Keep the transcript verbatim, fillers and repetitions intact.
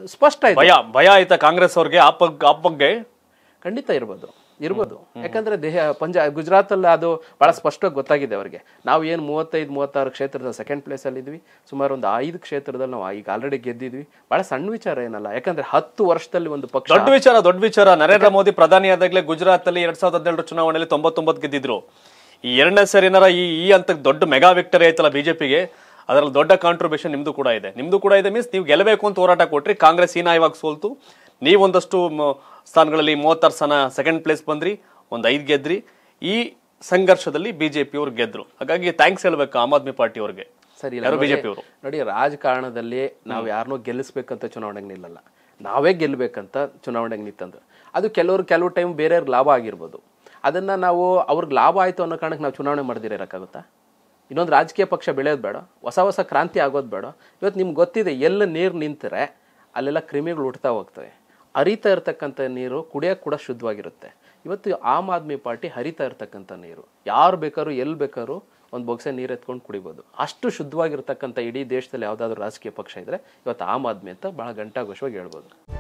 ಸ್ಪಷ್ಟ ಆಯ್ತು. ಭಯ ಭಯ ಆಯ್ತಾ ಕಾಂಗ್ರೆಸ್ ಅವ್ರಿಗೆ ಆ ಪಗ್ ಆ ಬಗ್ಗೆ? ಖಂಡಿತ ಇರ್ಬೋದು ಇರ್ಬೋದು ಯಾಕಂದ್ರೆ ದೇಹ ಪಂಜಾ ಗುಜರಾತ್ ಅಲ್ಲಿ ಅದು ಬಹಳ ಸ್ಪಷ್ಟವಾಗಿ ಗೊತ್ತಾಗಿದೆ ಅವ್ರಿಗೆ. ನಾವು ಏನು ಮೂವತ್ತೈದು ಮೂವತ್ತಾರು ಕ್ಷೇತ್ರದ ಸೆಕೆಂಡ್ ಪ್ಲೇಸ್ ಅಲ್ಲಿ ಇದ್ವಿ, ಸುಮಾರು ಒಂದು ಐದು ಕ್ಷೇತ್ರದಲ್ಲಿ ನಾವು ಈಗ ಆಲ್ರೆಡಿ ಗೆದ್ದಿದ್ವಿ. ಬಹಳ ಸಣ್ಣ ವಿಚಾರ ಏನಲ್ಲ, ಯಾಕಂದ್ರೆ ಹತ್ತು ವರ್ಷದಲ್ಲಿ ಒಂದು ಪಕ್ಷ. ದೊಡ್ಡ ವಿಚಾರ ದೊಡ್ಡ ವಿಚಾರ. ನರೇಂದ್ರ ಮೋದಿ ಪ್ರಧಾನಿ ಆದಾಗಲೇ ಗುಜರಾತ್ ಅಲ್ಲಿ ಎರಡ್ ಸಾವಿರದ ಹದಿನೇಳರ ಚುನಾವಣೆಯಲ್ಲಿ ತೊಂಬತ್ತೊಂಬತ್ತು ಗೆದ್ದಿದ್ರು. ಈ ಎರಡನೇ ಸರಿ ಏನಾರ ಈ ಈ ಅಂತ ದೊಡ್ಡ ಮೆಗಾ ವಿಕ್ಟರಿ ಆಯ್ತಲ್ಲ ಬಿಜೆಪಿಗೆ, ಅದರಲ್ಲಿ ದೊಡ್ಡ ಕಾಂಟ್ರಿಬ್ಯೂಷನ್ ನಿಮ್ದು ಕೂಡ ಇದೆ. ನಿಮ್ದು ಕೂಡ ಇದೆ ಮೀನ್ಸ್ ನೀವು ಗೆಲ್ಲಬೇಕು ಅಂತ ಹೋರಾಟ ಕೊಟ್ರಿ. ಕಾಂಗ್ರೆಸ್ ಹೀನಾಯವಾಗಿ ಸೋಲ್ತು. ನೀವೊಂದಷ್ಟು ಸ್ಥಾನಗಳಲ್ಲಿ ಮೂವತ್ತಾರು ಸ್ಥಾನ ಸೆಕೆಂಡ್ ಪ್ಲೇಸ್ ಬಂದ್ರಿ, ಒಂದ್ ಐದ್ ಗೆದ್ರಿ. ಈ ಸಂಘರ್ಷದಲ್ಲಿ ಬಿಜೆಪಿ ಅವ್ರು ಗೆದ್ರು. ಹಾಗಾಗಿ ಥ್ಯಾಂಕ್ಸ್ ಹೇಳ್ಬೇಕು ಆಮ್ ಆದ್ಮಿ ಪಾರ್ಟಿ ಅವ್ರಿಗೆ. ಸರಿ ಬಿಜೆಪಿ ಅವರು ನೋಡಿ, ರಾಜಕಾರಣದಲ್ಲಿ ನಾವು ಯಾರನ್ನೋ ಗೆಲ್ಲಿಸ್ಬೇಕಂತ ಚುನಾವಣೆಗೆ ನಿಲ್ಲಲ್ಲ, ನಾವೇ ಗೆಲ್ಲಬೇಕಂತ ಚುನಾವಣೆಗೆ ನಿಂತಂದ್ರೆ ಅದು ಕೆಲವರು ಕೆಲವು ಟೈಮ್ ಬೇರೆಯವ್ರಿಗೆ ಲಾಭ ಆಗಿರ್ಬೋದು. ಅದನ್ನ ನಾವು ಅವ್ರಿಗೆ ಲಾಭ ಆಯ್ತು ಅನ್ನೋ ಕಾರಣಕ್ಕೆ ನಾವು ಚುನಾವಣೆ ಮಾಡದಿರ ಇರಕ್ಕಾಗುತ್ತಾ? ಇನ್ನೊಂದು ರಾಜಕೀಯ ಪಕ್ಷ ಬೆಳೆಯೋದು ಬೇಡ, ಹೊಸ ಹೊಸ ಕ್ರಾಂತಿ ಆಗೋದು ಬೇಡ. ಇವತ್ತು ನಿಮ್ಗೆ ಗೊತ್ತಿದೆ, ಎಲ್ಲ ನೀರು ನಿಂತರೆ ಅಲ್ಲೆಲ್ಲ ಕ್ರಿಮಿಗಳು ಹುಟ್ತಾ ಹೋಗ್ತವೆ. ಹರಿತಾ ಇರ್ತಕ್ಕಂಥ ನೀರು ಕುಡಿಯೋಕೆ ಕೂಡ ಶುದ್ಧವಾಗಿರುತ್ತೆ. ಇವತ್ತು ಆಮ್ ಆದ್ಮಿ ಪಾರ್ಟಿ ಹರಿತಾ ಇರ್ತಕ್ಕಂಥ ನೀರು ಯಾರು ಬೇಕಾದ್ರೂ ಎಲ್ಲಿ ಬೇಕಾದ್ರೂ ಒಂದು ಬೊಕ್ಸೆ ನೀರು ಎತ್ಕೊಂಡು ಕುಡಿಬೋದು. ಅಷ್ಟು ಶುದ್ಧವಾಗಿರ್ತಕ್ಕಂಥ ಇಡೀ ದೇಶದಲ್ಲಿ ಯಾವುದಾದ್ರೂ ರಾಜಕೀಯ ಪಕ್ಷ ಇದ್ರೆ ಇವತ್ತು ಆಮ್ ಆದ್ಮಿ ಅಂತ ಬಹಳ ಗಂಟಾಘೋಷವಾಗಿ ಹೇಳ್ಬೋದು.